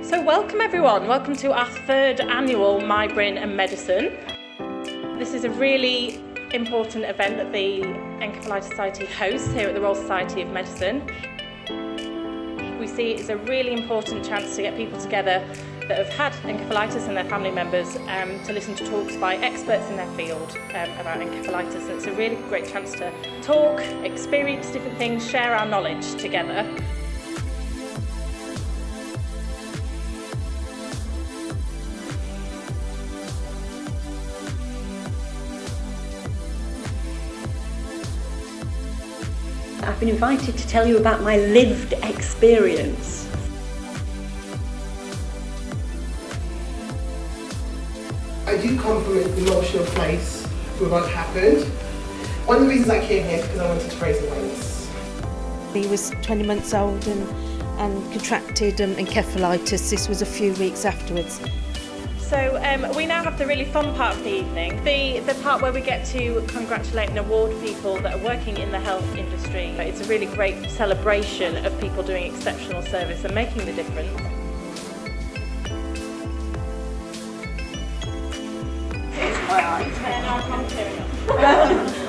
So welcome everyone, welcome to our third annual Migraine and Medicine. This is a really important event that the Encephalitis Society hosts here at the Royal Society of Medicine. We see it as a really important chance to get people together that have had encephalitis and their family members to listen to talks by experts in their field about encephalitis, and it's a really great chance to talk, experience different things, share our knowledge together. I've been invited to tell you about my lived experience. I do come from an emotional place with what happened. One of the reasons I came here is because I wanted to raise awareness. He was 20 months old and contracted encephalitis. This was a few weeks afterwards. So we now have the really fun part of the evening, the part where we get to congratulate and award people that are working in the health industry. It's a really great celebration of people doing exceptional service and making the difference. Here's my eyes.